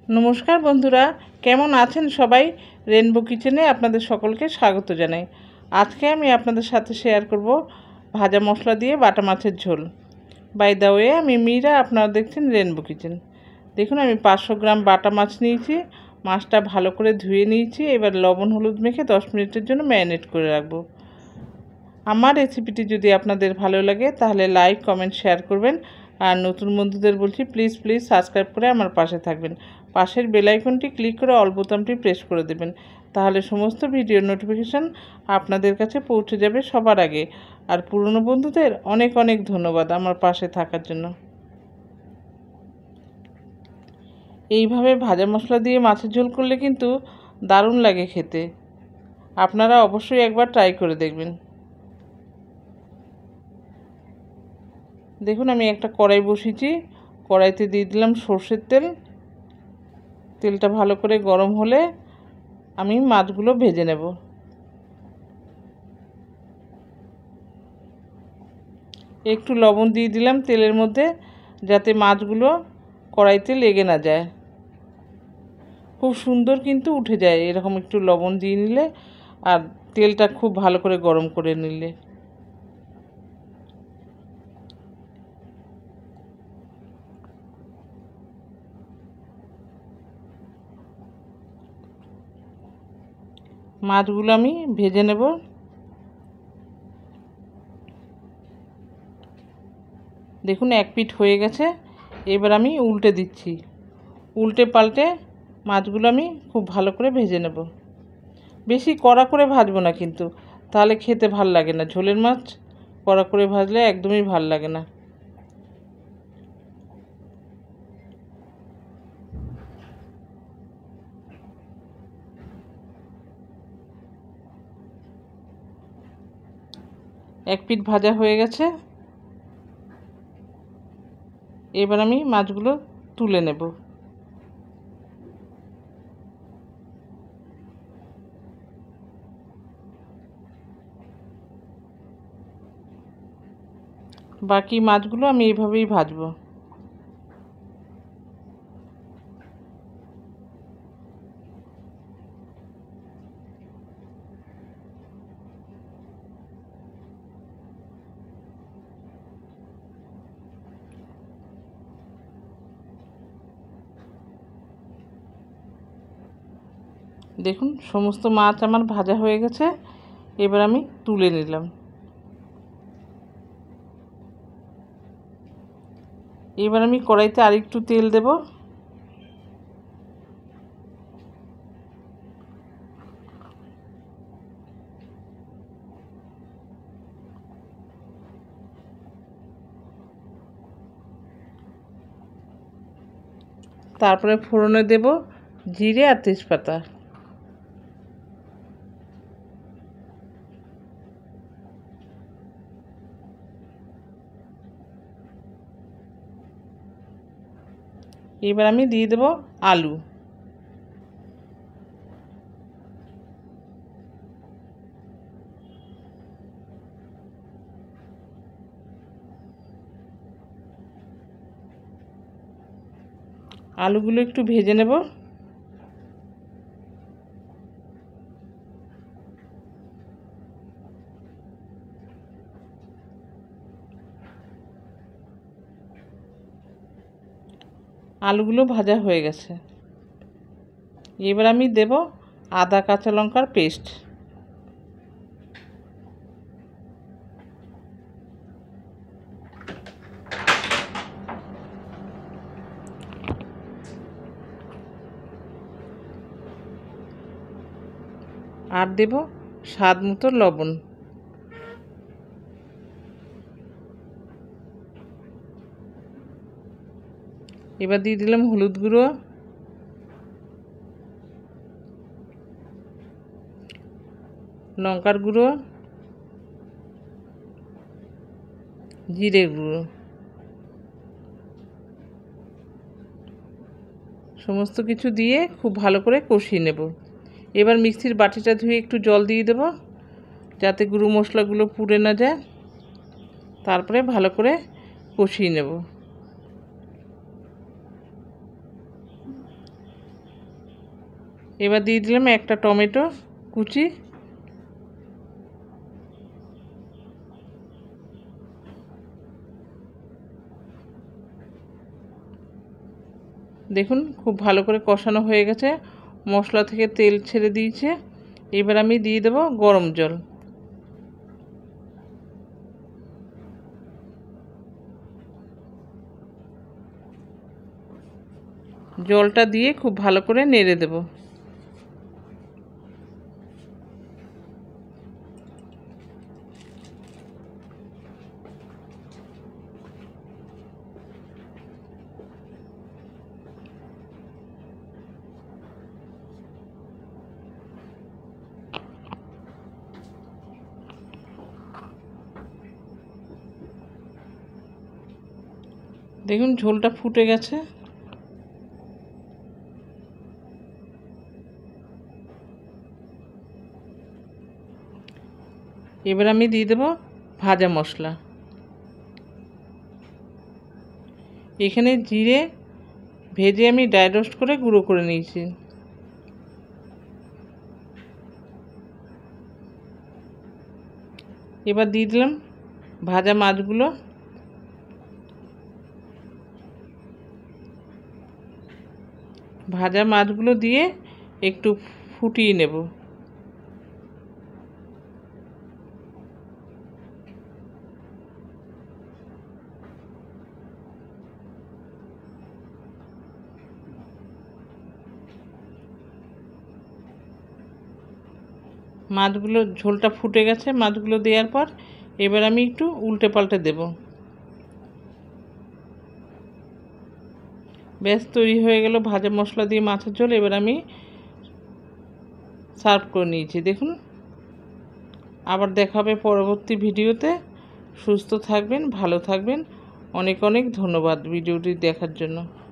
नमस्कार बंधुरा केमन आছেন सबाई रेनबो किचेने आपनादेर सकलके स्वागत जानाई। आज के आमी आपनादेर साथे शेयर करब भाजा मशला दिए बाटा माछेर झोल। बाई द वे आमी मीरा, आपनारा देखছেন रेनबो किचेन। देखुन आमी 500 ग्राम बाटा माछ निয়েছি, माछटा भालो करे धुए निয়েছি। एबार लवण हलुद मेखे 10 मिनिटेर जोन्नो मैरिनेट करे राखबो। आमार रेसिपिटी जोदि आपनादेर भालो लागे ताहले लाइक कमेंट शेयर करबेन और नतून बंधुदेर बोलছি प्लिज प्लिज सबस्क्राइब करे आमार पाशे थाकबेन। पाशेर बेल आइकनटी क्लिक करे अल बोतामटी प्रेस करे देबेन, ताहले समस्त भिडियोर नोटिफिकेशन आपनादेर काछे पौঁছে যাবে सबार आगे। और पुरानो बंधुदेर अनेक अनेक धन्यवाद आमार पाशे थाकार जोन्नो। এইভাবে ভাজা মশলা দিয়ে মাছের ঝোল করলে কিন্তু দারুণ লাগে খেতে। আপনারা অবশ্যই একবার ট্রাই করে দেখবেন। দেখুন আমি একটা কড়াই বসিয়েছি, কড়াইতে দিয়ে দিলাম সরষের তেল। তেলটা ভালো করে গরম হলে আমি মাছগুলো ভেজে নেব। একটু লবণ দিয়ে দিলাম তেলের মধ্যে, যাতে মাছগুলো কড়াইতে লেগে না যায়। খুব সুন্দর কিন্তু উঠে যায় এরকম একটু লবণ দিয়ে নিলে আর তেলটা খুব ভালো করে গরম করে নিলে। মাছগুলো আমি ভেজে নেব। দেখুন এক পিঠ হয়ে গেছে, এবার আমি উল্টে দিচ্ছি। উল্টে পাল্টে মাছগুলো আমি খুব ভালো করে ভেজে নেব। বেশি কড়া করে ভাজবো না কিন্তু, তাহলে খেতে ভাল লাগে না। ঝোলের মাছ কড়া করে ভাজলে একদমই ভাল লাগে না। এক পিঠ ভাজা হয়ে গেছে, এবার আমি মাছগুলো তুলে নেব। বাকি মাছগুলো আমি এইভাবেই ভাজবো। দেখুন সমস্ত মাছ আমার ভাজা হয়ে গেছে, এবার আমি তুলে নিলাম। এবার আমি কড়াইতে আরেকটু তেল দেব। তারপরে ফোড়নে দেব জিরে আর তেজপাতা। এবার আমি দিয়ে দেব আলু। আলুগুলো একটু ভেজে নেব। আলুগুলো ভাজা হয়ে গেছে, এবার আমি দেব আদা কাঁচা লঙ্কার পেস্ট। আর দেব স্বাদ মতো লবণ। এবার দিয়ে দিলাম হলুদ গুঁড়ো, লঙ্কার গুঁড়ো, জিরে গুঁড়ো। সমস্ত কিছু দিয়ে খুব ভালো করে কষিয়ে নেব। এবার মিক্সির বাটিটা ধুয়ে একটু জল দিয়ে দেব, যাতে গুঁড়ো মশলাগুলো পুড়ে না যায়। তারপরে ভালো করে কষিয়ে নেব। এবার দিয়ে দিলাম একটা টমেটো কুচি। দেখুন খুব ভালো করে কষানো হয়ে গেছে, মশলা থেকে তেল ছেড়ে দিয়েছে। এবার আমি দিয়ে দেব গরম জল। জলটা দিয়ে খুব ভালো করে নেড়ে দেব। দেখুন ঝোলটা ফুটে গেছে। এবার আমি দিয়ে দেব ভাজা মশলা। এখানে জিরে ভেজে আমি ড্রাই রোস্ট করে গুঁড়ো করে নিয়েছি। এবার দিয়ে দিলাম ভাজা মাছগুলো। ভাজা মাছগুলো দিয়ে একটু ফুটিয়ে নেব। মাছগুলো ঝোলটা ফুটে গেছে, মাছগুলো দেওয়ার পর এবার আমি একটু উল্টে পাল্টে দেব। ব্যাস তৈরি হয়ে গেল ভাজা মশলা দিয়ে মাছের ঝোল। এবার আমি সার্ভ করে নিয়েছি। দেখুন, আবার দেখা হবে পরবর্তী ভিডিওতে। সুস্থ থাকবেন, ভালো থাকবেন। অনেক অনেক ধন্যবাদ ভিডিওটি দেখার জন্য।